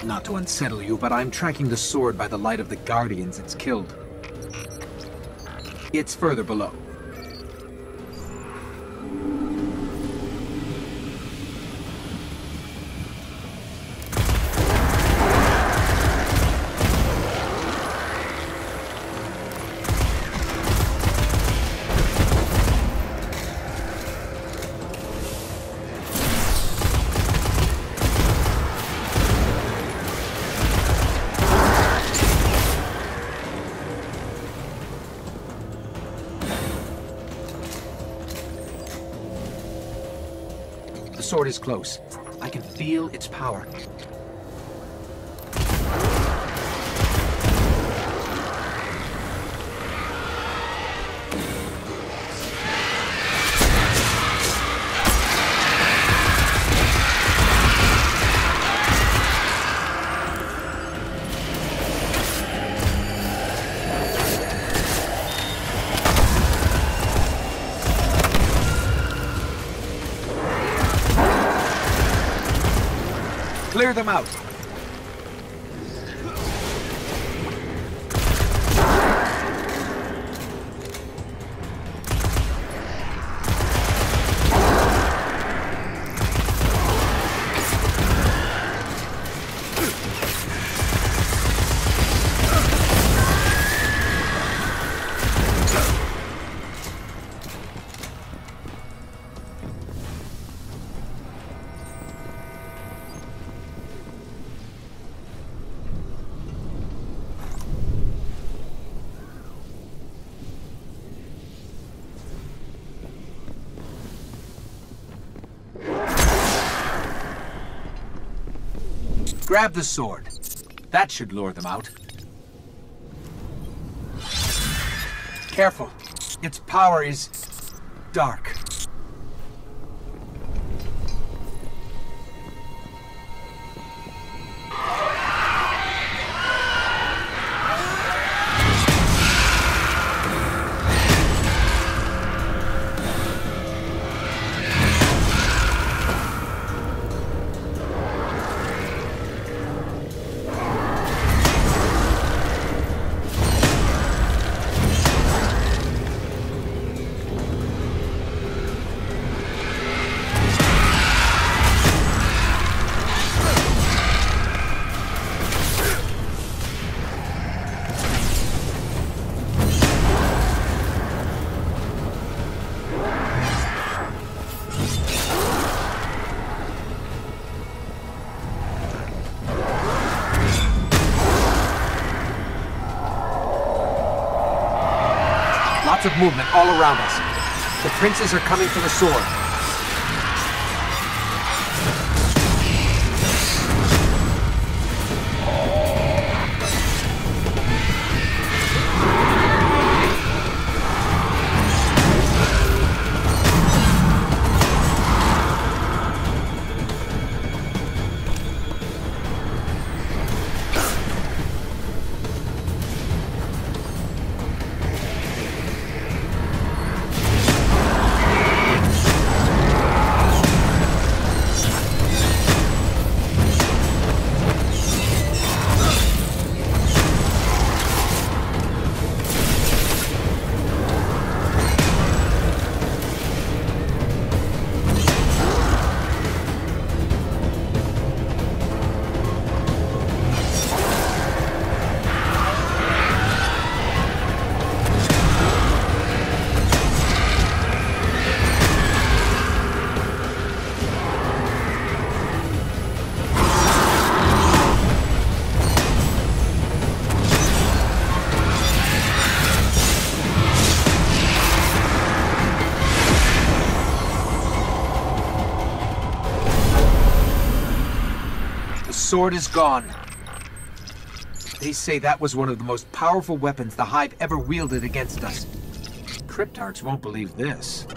Not to unsettle you, but I'm tracking the sword by the light of the Guardians it's killed. It's further below. The sword is close. I can feel its power. Clear them out. Grab the sword. That should lure them out. Careful. Its power is dark. Lots of movement all around us. The princes are coming for the sword. The sword is gone. They say that was one of the most powerful weapons the Hive ever wielded against us. Cryptarchs won't believe this.